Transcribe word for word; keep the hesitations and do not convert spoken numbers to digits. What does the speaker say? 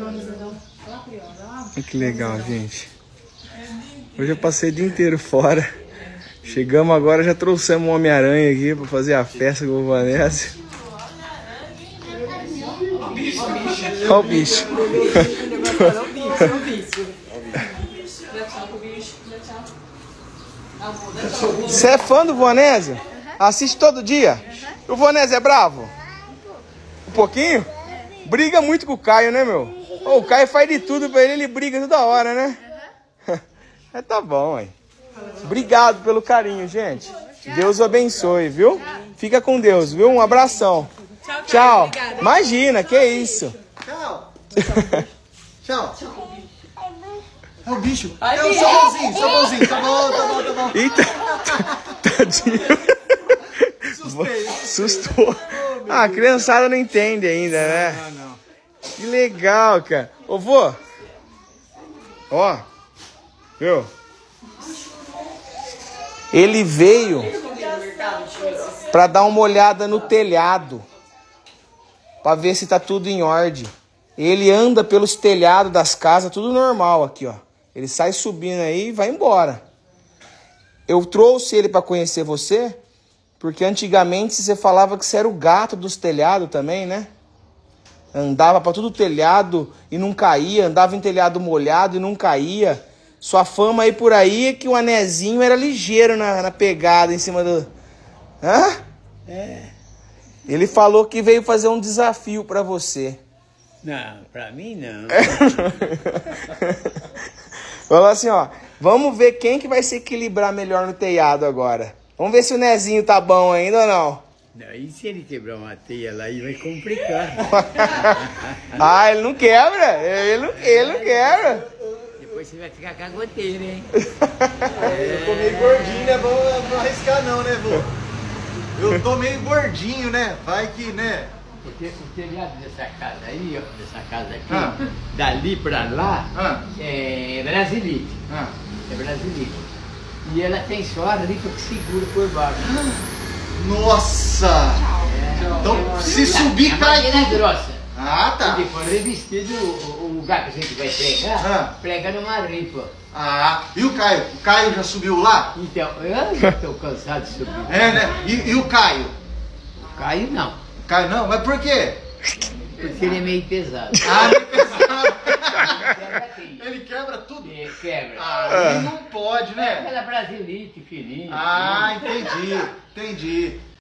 Olha que legal, gente. Hoje eu passei o dia inteiro fora. Chegamos agora, já trouxemos um Homem-Aranha aqui pra fazer a festa com o Vanessa. Olha o bicho. Você é fã do Vonésio? Assiste todo dia? O Vonésio é bravo? Um pouquinho? Briga muito com o Caio, né, meu? Oh, o Caio faz de tudo pra ele, ele briga toda hora, né? É, tá bom, aí. Obrigado pelo carinho, gente. Deus o abençoe, viu? Fica com Deus, viu? Um abração. Tchau. Imagina, que isso. Tchau. Tchau. É o bicho. É o seu bonzinho, seu bonzinho. Tá bom, tá bom, tá bom. Eita. Tadinho. Assustei. Assustou. Ah, a criançada não entende ainda, né? Não, não. Que legal, cara. Ô, vô. Ó. Viu? Ele veio pra dar uma olhada no telhado. Pra ver se tá tudo em ordem. Ele anda pelos telhados das casas, tudo normal aqui, ó. Ele sai subindo aí e vai embora. Eu trouxe ele pra conhecer você, porque antigamente você falava que você era o gato dos telhados também, né? Andava pra todo telhado e não caía, andava em telhado molhado e não caía. Sua fama aí por aí é que o Anezinho era ligeiro na, na pegada em cima do... Hã? É. Ele falou que veio fazer um desafio pra você. Não, pra mim não. Falou assim, ó, vamos ver quem que vai se equilibrar melhor no telhado agora. Vamos ver se o Nezinho tá bom ainda ou não. Não, e se ele quebrar uma teia lá, aí vai complicar. Ah, ele não quebra, ele não, ele não quebra. Depois você vai ficar com a goteira, hein? Eu tô meio gordinho, né? Vamos não arriscar não, né, vô? Eu tô meio gordinho, né? Vai que, né? Porque o telhado dessa casa aí, ó, dessa casa aqui, Ah. dali pra lá, Ah. é brasilite. Ah. É brasilite. E ela tem só a ripa que segura por baixo. Nossa! É, Então, se subir, a cai madeira é tudo. grossa. Ah, E tá. depois revestido, o, o lugar que a gente vai pregar, Ah. prega numa ripa. Ah, e o Caio? O Caio já subiu lá? Então, eu já estou cansado de subir. É, né? E, e o Caio? Caio não, O Caio não? Mas por quê? porque ele é meio pesado. Ah, ele é pesado. Quebra aqui. Ele quebra tudo? É, quebra. Ah, ele não pode, É né? aquela brasilite fininha. Ah, entendi. Entendi.